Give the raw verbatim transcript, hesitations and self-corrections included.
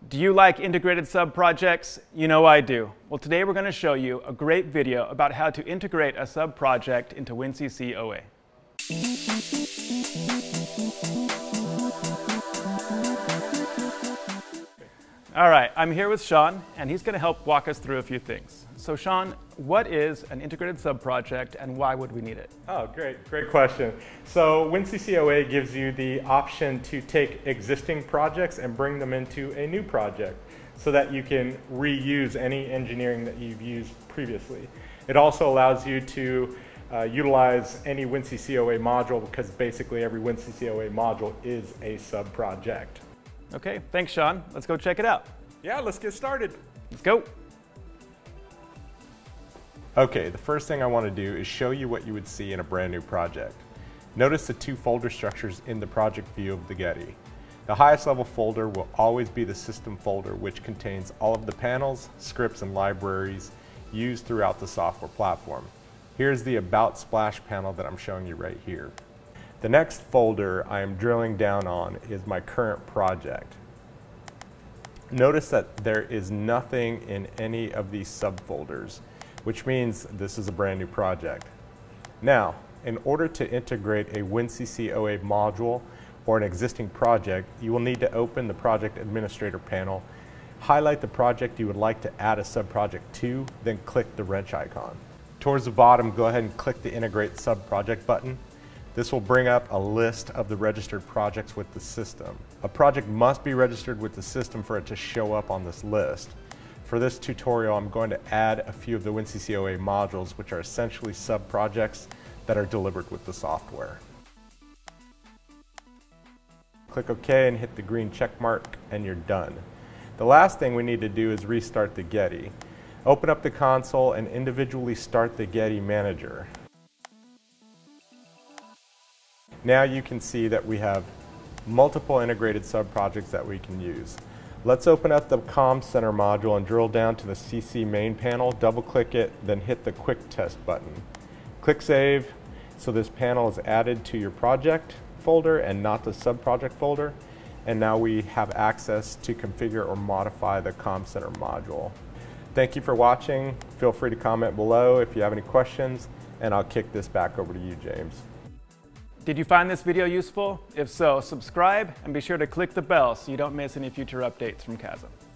Do you like integrated sub-projects? You know I do. Well, today we're going to show you a great video about how to integrate a sub-project into WinCC O A. All right, I'm here with Sean, and he's going to help walk us through a few things. So Sean, what is an integrated sub-project and why would we need it? Oh, great, great question. So WinCC O A gives you the option to take existing projects and bring them into a new project so that you can reuse any engineering that you've used previously. It also allows you to uh, utilize any WinCC O A module because basically every WinCC O A module is a sub-project. Okay, thanks Sean. Let's go check it out. Yeah, let's get started. Let's go. Okay, the first thing I want to do is show you what you would see in a brand new project. Notice the two folder structures in the project view of the Getty. The highest level folder will always be the system folder, which contains all of the panels, scripts, and libraries used throughout the software platform. Here's the About Splash panel that I'm showing you right here. The next folder I am drilling down on is my current project. Notice that there is nothing in any of these subfolders, which means this is a brand new project. Now, in order to integrate a WinCC O A module or an existing project, you will need to open the Project Administrator panel, highlight the project you would like to add a subproject to, then click the wrench icon. Towards the bottom, go ahead and click the Integrate Subproject button. This will bring up a list of the registered projects with the system. A project must be registered with the system for it to show up on this list. For this tutorial, I'm going to add a few of the WinCC O A modules, which are essentially sub-projects that are delivered with the software. Click OK and hit the green check mark and you're done. The last thing we need to do is restart the Getty. Open up the console and individually start the Getty Manager. Now you can see that we have multiple integrated sub-projects that we can use. Let's open up the Comm Center module and drill down to the C C main panel, double-click it, then hit the Quick Test button. Click Save, so this panel is added to your project folder and not the sub-project folder. And now we have access to configure or modify the Comm Center module. Thank you for watching. Feel free to comment below if you have any questions, and I'll kick this back over to you, James. Did you find this video useful? If so, subscribe and be sure to click the bell so you don't miss any future updates from Chasm.